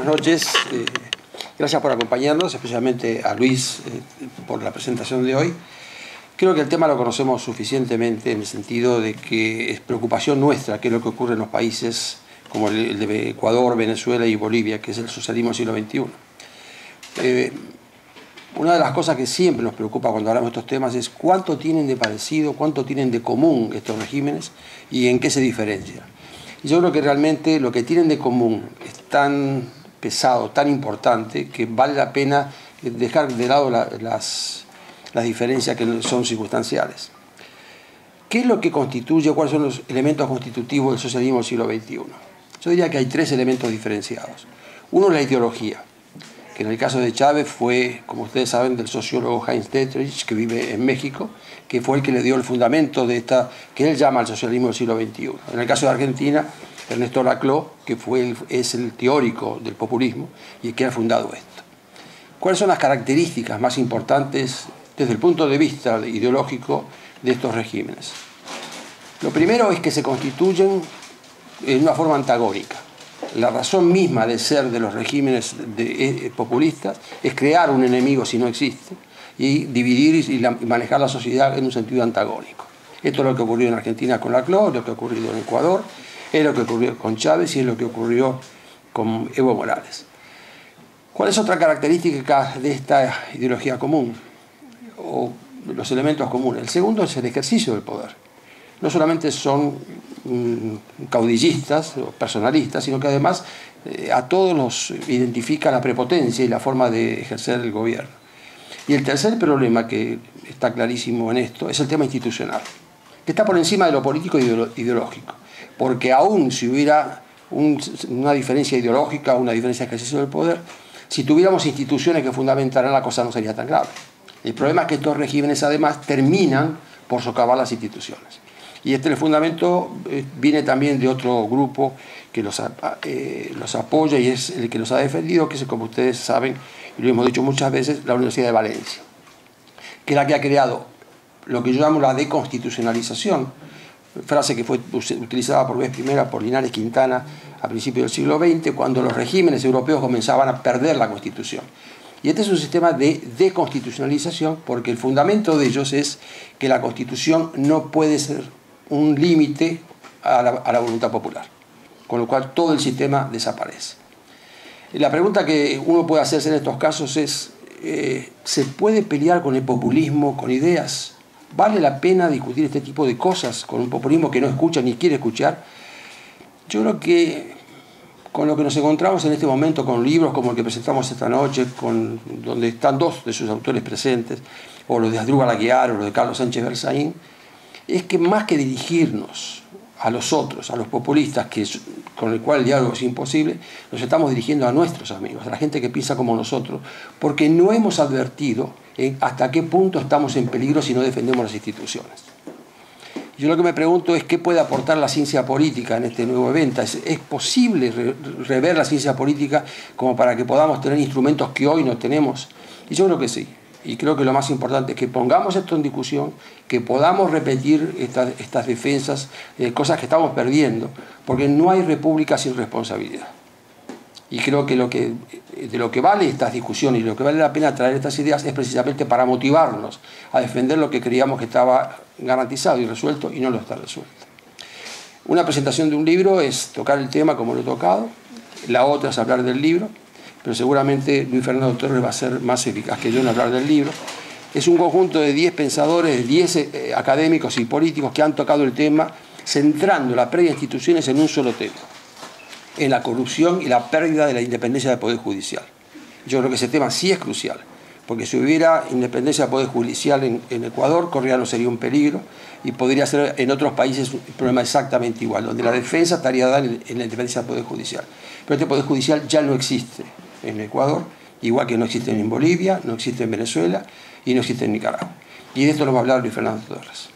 buenas noches. Gracias por acompañarnos, especialmente a Luis por la presentación de hoy. Creo que el tema lo conocemos suficientemente en el sentido de que es preocupación nuestra qué es lo que ocurre en los países como el de Ecuador, Venezuela y Bolivia, que es el socialismo del siglo XXI. Una de las cosas que siempre nos preocupa cuando hablamos de estos temas es cuánto tienen de parecido, cuánto tienen de común estos regímenes y en qué se diferencian. Y yo creo que realmente lo que tienen de común es tan pesado, tan importante, que vale la pena dejar de lado las diferencias que son circunstanciales. ¿Qué es lo que constituye, cuáles son los elementos constitutivos del socialismo del siglo XXI? Yo diría que hay tres elementos diferenciados. Uno es la ideología, que en el caso de Chávez fue, como ustedes saben, del sociólogo Heinz Dietrich, que vive en México, que fue el que le dio el fundamento de esta, que él llama el socialismo del siglo XXI. En el caso de Argentina, Ernesto Laclau, que es el teórico del populismo y el que ha fundado esto. ¿Cuáles son las características más importantes desde el punto de vista ideológico de estos regímenes? Lo primero es que se constituyen en una forma antagónica. La razón misma de ser de los regímenes populistas es crear un enemigo si no existe y dividir y manejar la sociedad en un sentido antagónico. Esto es lo que ocurrió en Argentina con Laclau, es lo que ha ocurrido en Ecuador, es lo que ocurrió con Chávez y es lo que ocurrió con Evo Morales. ¿Cuál es otra característica de esta ideología común? O los elementos comunes. El segundo es el ejercicio del poder. No solamente son caudillistas o personalistas, sino que además a todos los identifica la prepotencia y la forma de ejercer el gobierno. Y el tercer problema, que está clarísimo en esto, es el tema institucional, que está por encima de lo político e ideológico. Porque aún si hubiera una diferencia ideológica o una diferencia de ejercicio del poder, si tuviéramos instituciones que fundamentaran, la cosa no sería tan grave. El problema es que estos regímenes además terminan por socavar las instituciones. Y el fundamento viene también de otro grupo que los apoya y es el que los ha defendido, que es, como ustedes saben, y lo hemos dicho muchas veces, la Universidad de Valencia, que es la que ha creado lo que yo llamo la deconstitucionalización, frase que fue utilizada por vez primera por Linares Quintana a principios del siglo XX, cuando los regímenes europeos comenzaban a perder la Constitución. Y este es un sistema de deconstitucionalización porque el fundamento de ellos es que la Constitución no puede ser un límite a la voluntad popular, con lo cual todo el sistema desaparece. La pregunta que uno puede hacerse en estos casos es, ¿se puede pelear con el populismo, con ideas? ¿Vale la pena discutir este tipo de cosas con un populismo que no escucha ni quiere escuchar? Yo creo que con lo que nos encontramos en este momento, con libros como el que presentamos esta noche, donde están dos de sus autores presentes, o los de Asdrúbal Aguiar o los de Carlos Sánchez Berzaín, es que más que dirigirnos a los otros, a los populistas, con el cual el diálogo es imposible, nos estamos dirigiendo a nuestros amigos, a la gente que piensa como nosotros, porque no hemos advertido hasta qué punto estamos en peligro si no defendemos las instituciones. Yo lo que me pregunto es qué puede aportar la ciencia política en este nuevo evento. ¿Es posible rever la ciencia política como para que podamos tener instrumentos que hoy no tenemos? Y yo creo que sí. Y creo que lo más importante es que pongamos esto en discusión, que podamos repetir estas defensas, cosas que estamos perdiendo, porque no hay república sin responsabilidad. Y creo que de lo que vale estas discusiones y lo que vale la pena traer estas ideas es precisamente para motivarnos a defender lo que creíamos que estaba garantizado y resuelto y no lo está resuelto. Una presentación de un libro es tocar el tema como lo he tocado, la otra es hablar del libro, pero seguramente Luis Fernando Torres va a ser más eficaz que yo en hablar del libro. Es un conjunto de 10 pensadores, 10 académicos y políticos que han tocado el tema centrando las preinstituciones en un solo tema, en la corrupción y la pérdida de la independencia del Poder Judicial. Yo creo que ese tema sí es crucial, porque si hubiera independencia del Poder Judicial en Ecuador, Correa no sería un peligro, y podría ser en otros países un problema exactamente igual, donde la defensa estaría dada en la independencia del Poder Judicial. Pero este Poder Judicial ya no existe en Ecuador, igual que no existe en Bolivia, no existe en Venezuela y no existe en Nicaragua. Y de esto nos va a hablar Luis Fernando Torres.